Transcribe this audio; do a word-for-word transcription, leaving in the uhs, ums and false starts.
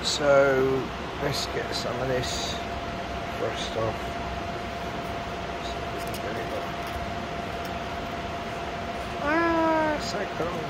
So let's get some of this first off. See if we can get it up. Ah, so cold.